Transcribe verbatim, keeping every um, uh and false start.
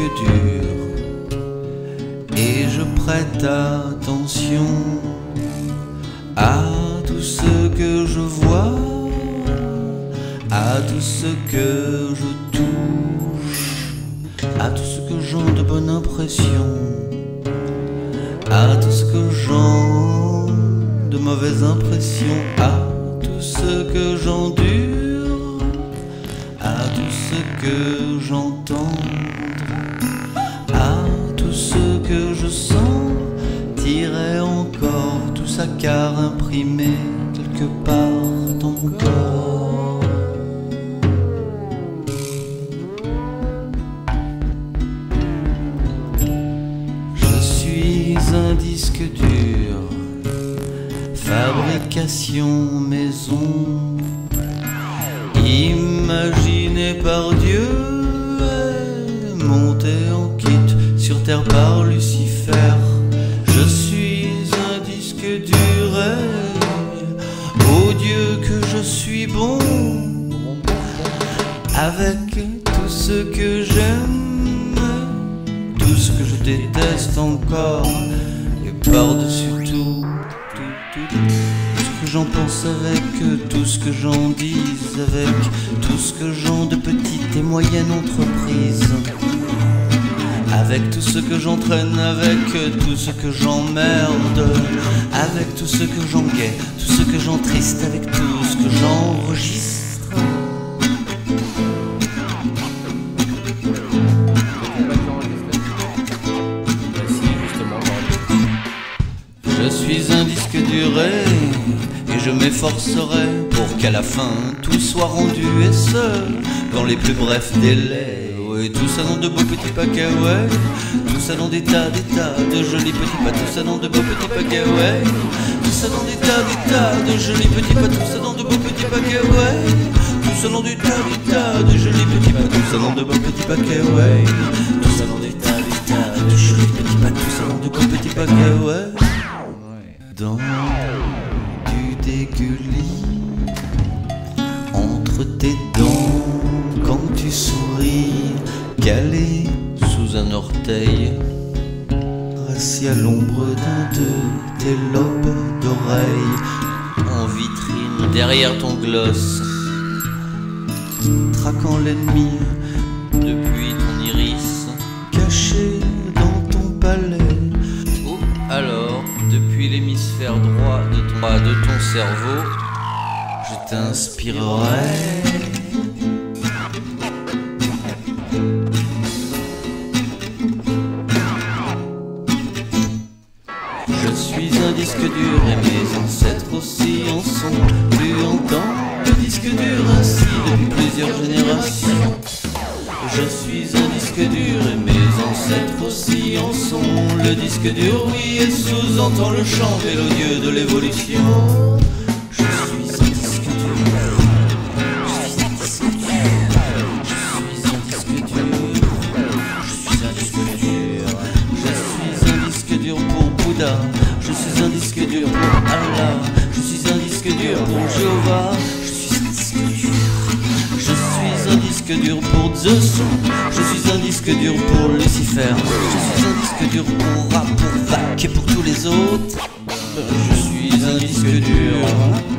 dur et je prête attention à tout ce que je vois, à tout ce que je touche, à tout ce que j'en de bonne impression, à tout ce que j'en de mauvaise impression, à tout ce que j'endure, à tout ce que j'entends, à tout ce que je sens, tirer encore tout ça car imprimé quelque part dans mon corps. Je suis un disque dur, fabrication maison, imaginé par Dieu, monté en kit sur terre par Lucifer. Je suis un disque dur, oh Dieu que je suis bon, avec tout ce que j'aime, tout ce que je déteste encore, et par-dessus tout, tout, tout, tout ce que j'en pense, avec tout ce que j'en dise, avec tout ce que j'en de petites et moyennes entreprises, avec tout ce que j'entraîne, avec tout ce que j'emmerde, avec tout ce que j'enguais, tout ce que j'entriste, avec tout ce que j'enregistre. Je suis un disque dur et je m'efforcerai pour qu'à la fin tout soit rendu, et ce, dans les plus brefs délais. Et tout ça dans de beaux petits paquets, ouais. Tout ça dans des tas, des tas de jolis petits pas. Tout ça dans de beaux petits paquets, ouais. Tout ça dans des tas, des tas de jolis petits pas. Tout ça dans de beaux petits paquets, ouais. Tout ça dans des tas, des tas de jolis petits pas. Tout ça dans de beaux petits paquets, ouais. Tout ça dans des tas, des tas de jolis petits pas. Tout ça dans de beaux petits paquets, ouais. Dans du dégueulis entre tes dents quand tu souris, calé sous un orteil, assis à l'ombre d'un de tes lobes d'oreille, en vitrine derrière ton gloss, traquant l'ennemi depuis ton iris, caché dans ton palais. Ou alors, depuis l'hémisphère droit de ton, de ton cerveau, je t'inspirerai. Je suis un disque dur et mes ancêtres aussi en sont. Tu entends le disque dur ainsi depuis plusieurs générations. Je suis un disque dur et mes ancêtres aussi en sont. Le disque dur, oui, et sous-entend le chant mélodieux de l'évolution. Je suis un disque dur. Je suis un disque dur. Je suis un disque dur. Je suis un disque dur. Je suis un disque dur pour Bouddha. Je suis un disque dur pour Allah. Je suis un disque dur pour Jéhovah. Je suis un disque dur. Je suis un disque dur pour Zeus. Je suis un disque dur pour Lucifer. Je suis un disque dur pour Ra, pour Vac et pour tous les autres. Je suis un disque dur.